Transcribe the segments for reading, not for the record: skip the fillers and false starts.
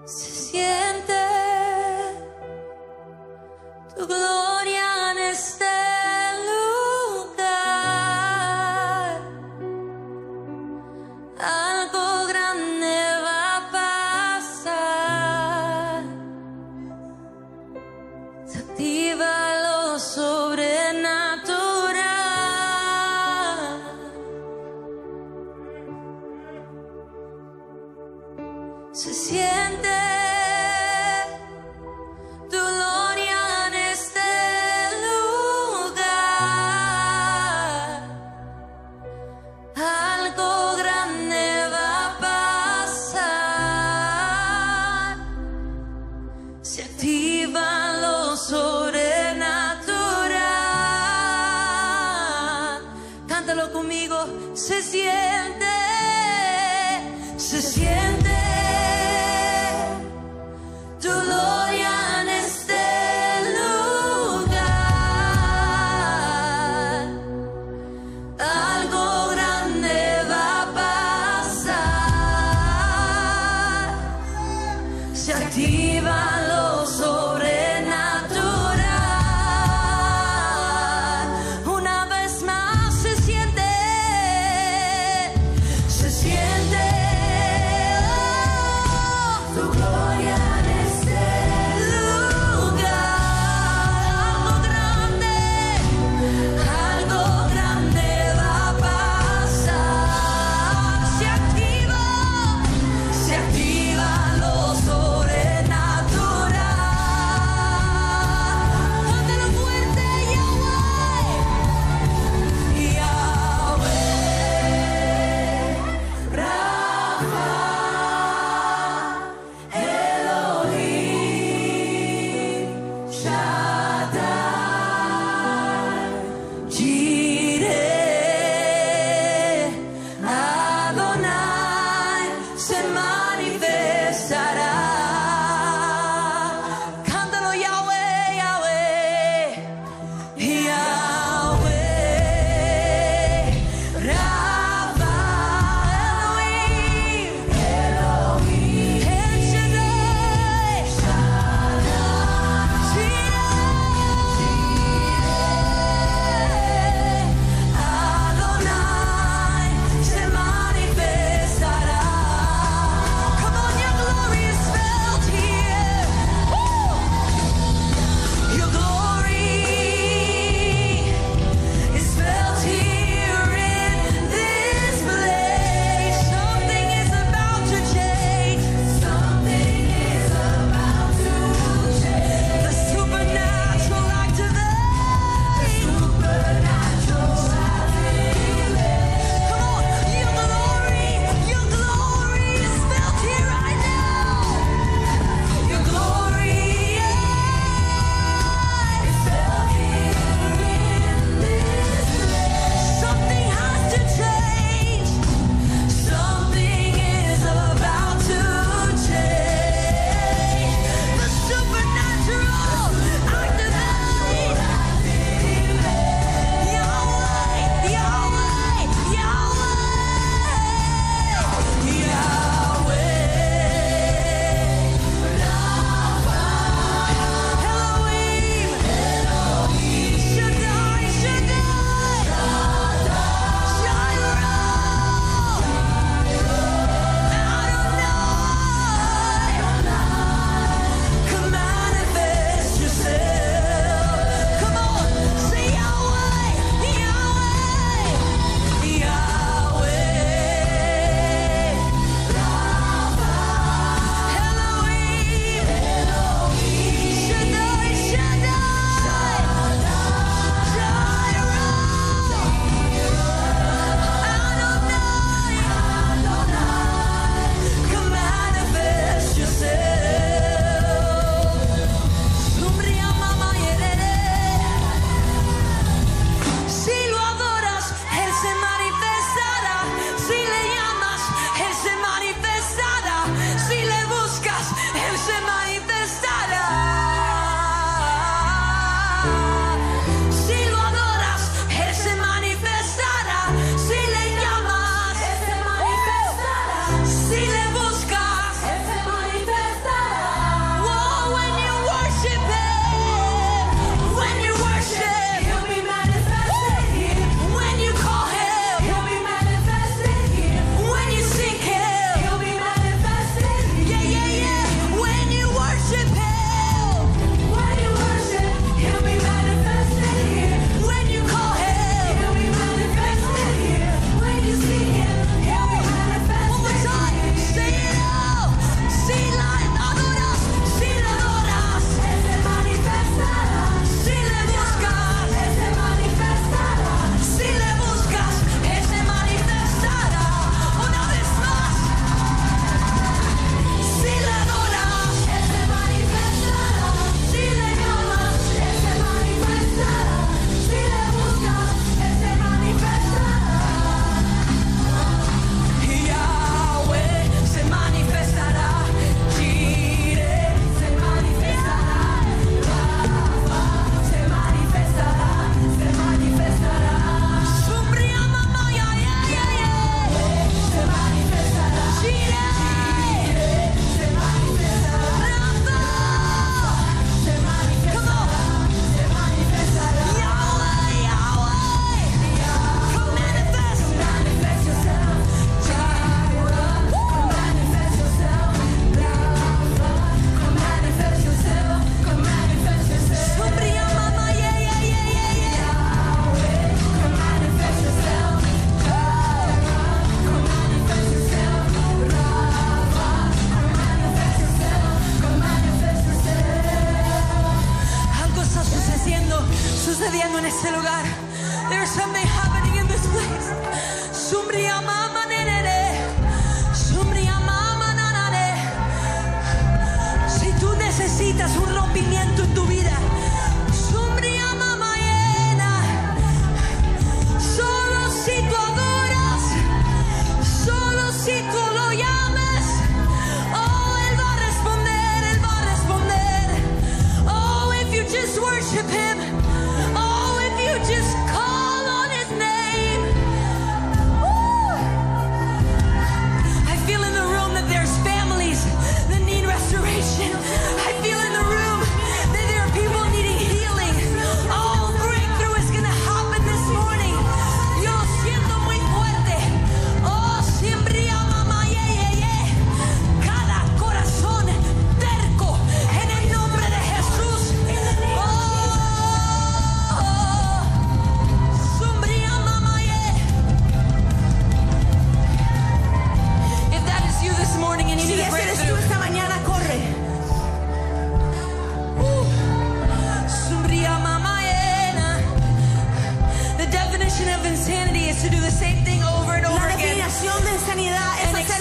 Se siente tu gloria en este lugar. Algo grande va a pasar. Se activa lo sobrenatural. Se siente tu gloria en este lugar. Algo grande va a pasar. Se activa lo sobrenatural. Cántalo conmigo. Se siente, se siente. Tu gloria en este lugar. Algo grande va a pasar. Se activa lo sobrenatural. Una vez más se siente. Se siente. Tu gloria. Si le buscas, Él se manifestará.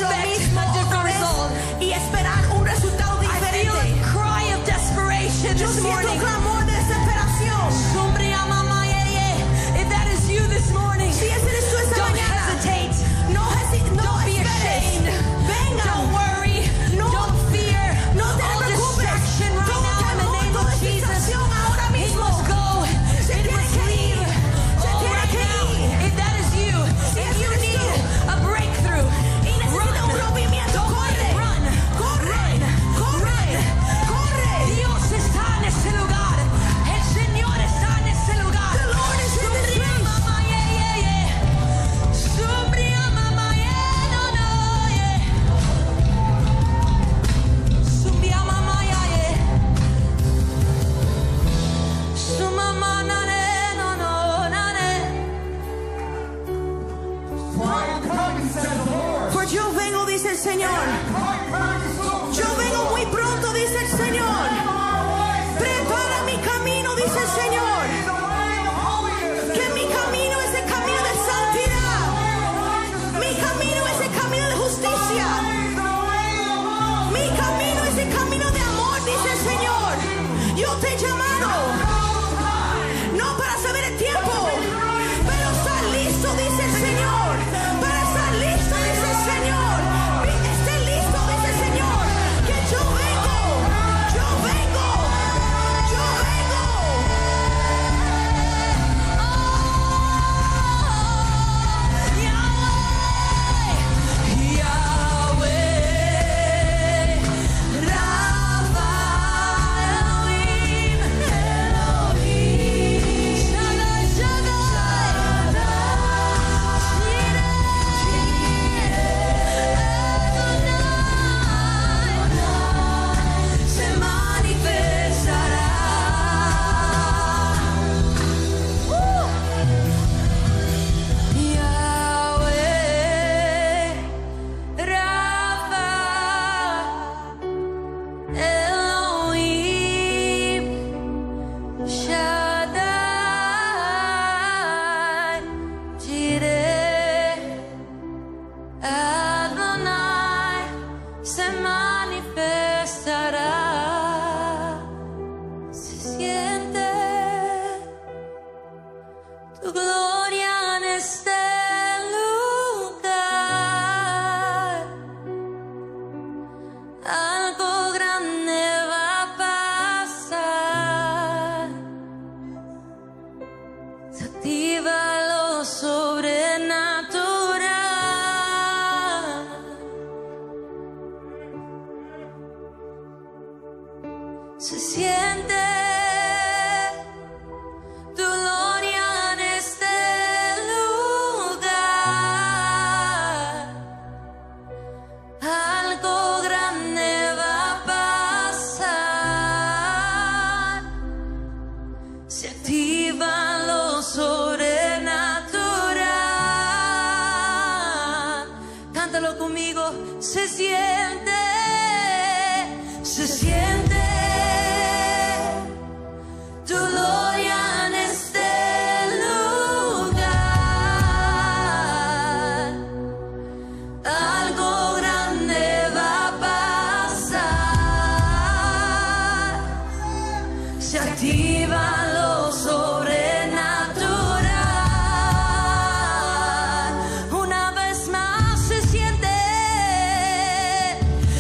expect mismo a otra different vez result. y esperar un resultado I feel diferente. a cry of desperation Yo this siento un morning. clamor de desesperación. If that is you this morning, Si ese eres tú esta don't mañana, hesitate. no Don't be esperes. ashamed. Venga. Don't worry. No. Don't fear. No te All preocupes. distraction right Todo now in the temor, name toda of Jesus. distracción ahora It mismo. must go. Se It tiene must que leave. ir. Se Oh, tiene right que now, ir. if that is you, Si if ese you eres need tú, a breakthrough, y necesita un run. rompimiento, Don't corre. wait. Run. Corre. Run. Corre. Run. Corre. Dios está en ese lugar. El Señor está en ese lugar. The Lord is in this place. Mamá, yeah, yeah, yeah. Sombría, mamá, yeah, no, no, yeah. Sombría, mamá, yeah, yeah. Su mamá, na, ne, no, no, na, ne. For yo vengo, dice el Señor. Yo vengo muy pronto, dice el Señor. Prepara mi camino, dice el Señor. Que mi camino es el camino de santidad. Mi camino es el camino de justicia. Mi camino es el camino de amor, dice el Señor. Yo te he llamado, no para saber el tiempo, pero estar listo, dice el Señor. Para estar listo, dice el Señor. Esté listo, dice el Señor. Que yo vengo, yo vengo, yo vengo. Se manifestará. Yahweh, Rafa, Elohim, Shaddai, Jireh, Adonai, se manifestará. Se siente tu gloria en este lugar. Algo grande va a pasar. Se activa lo sobrenatural. Se siente tu gloria en este lugar. Algo grande va a pasar. Se activa lo sobrenatural. Cántalo conmigo. Se siente, se siente. Tu gloria en este lugar. Algo grande va a pasar. Se activa lo sobrenatural. Una vez más se siente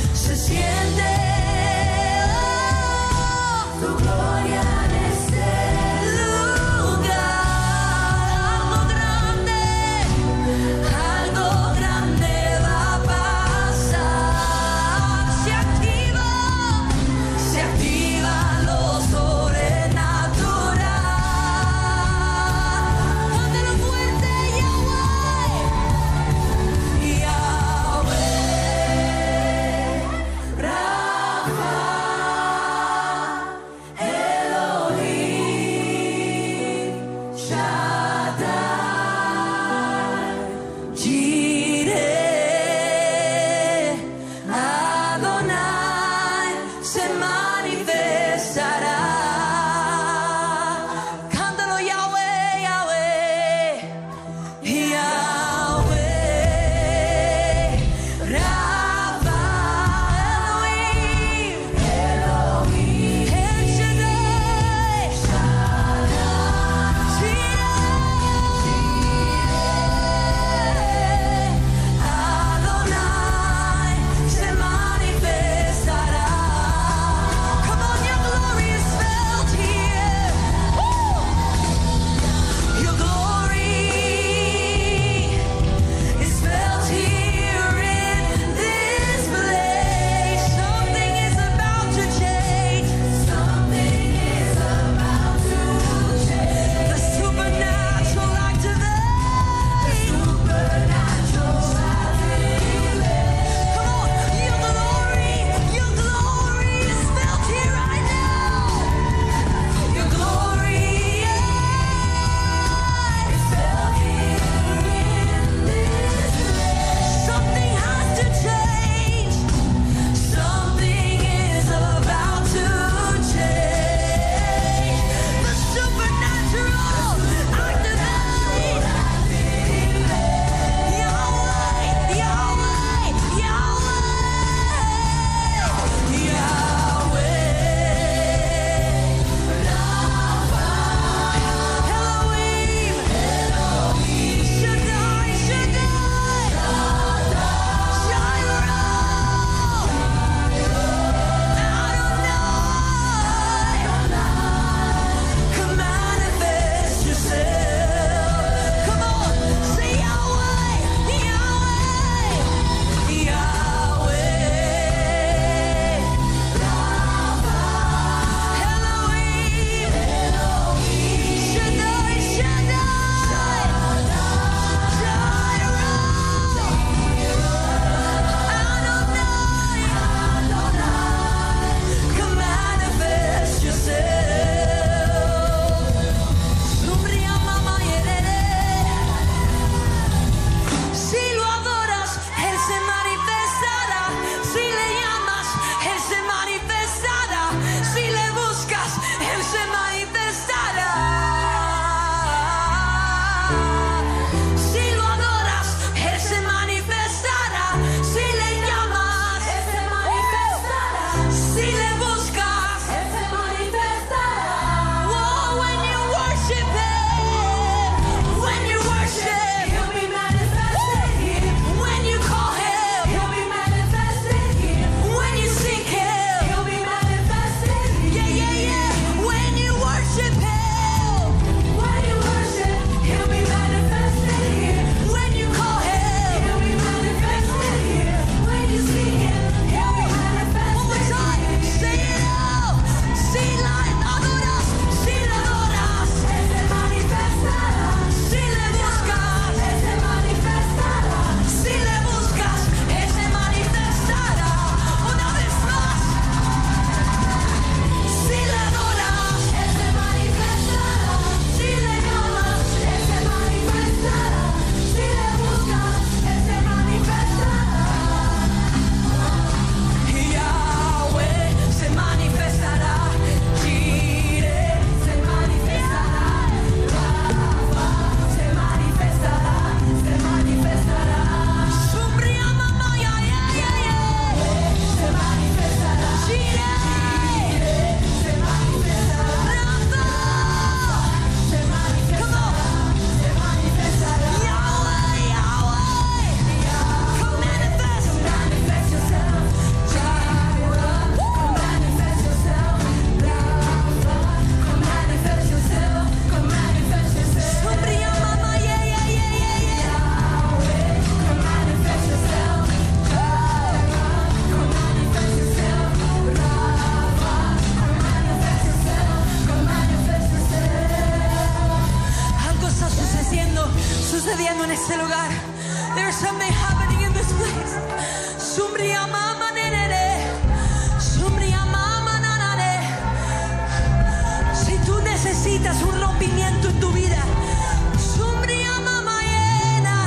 mama nenere. Sumbria mama nanare. Si tú necesitas un rompimiento en tu vida, sumbria mama llena.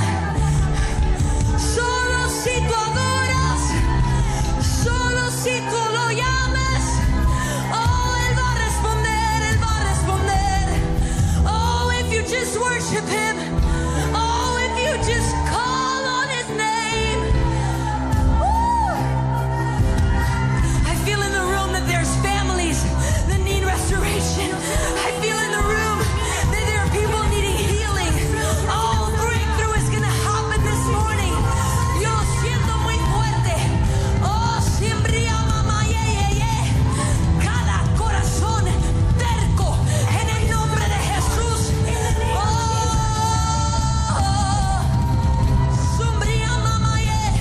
Solo si tú adoras, solo si tú lo llamas, oh, Él va a responder, Él va a responder. Oh, if you just worship Him, oh, if you just call on His name. Woo! I feel in the room that there's families that need restoration. I feel in the room that there are people needing healing. Oh, breakthrough is going to happen this morning. Yo siento muy fuerte. Oh, siempre mamá, cada corazón terco en el nombre de Jesús. Oh, sombría mamá,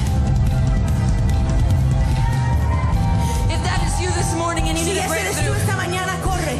if that is you this morning and you Si need a ese eres tú breakthrough, esta mañana, corre.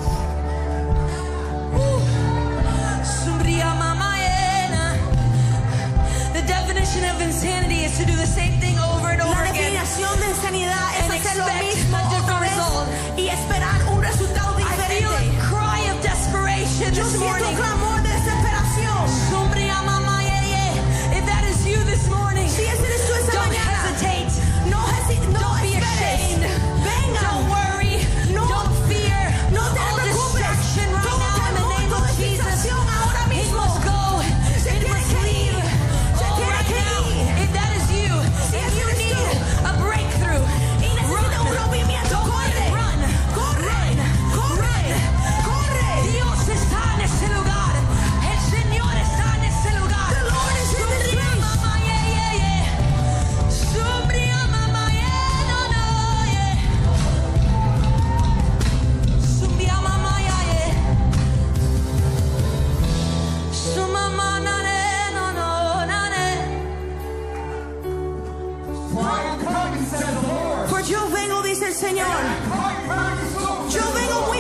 sombría mamá llena. The definition of insanity is to do the same thing over and over La again. definición de insanidad es And hacer lo expect mismo a different otra vez result. y esperar un resultado I feel diferente. a cry of desperation Yo this siento morning. clamor de desesperación. Sombría mamá if that is you this morning, Si ese eres tú esta don't mañana, hesitate. no Don't be esperes. ashamed. Venga. Don't worry. No. Don't fear. No te All preocupes. distraction right Todo now in the temor, name toda of Jesus. distracción ahora It mismo. must go. Se It tiene must que leave. ir. Se Oh, tiene right que now, ir. if that is you, Si if ese you eres need tú a breakthrough, y necesitas un rompimiento, Don't corre. wait. Run. Corre. Corre. Corre. Dios está en ese lugar. El Señor está en ese lugar. The Lord is in this Sombría place. mamá, Sombría mamá, no, no, Sombría mamá, Su mamá, nane, no, no, nane. For yo vengo, dice el Señor. Yo vengo muy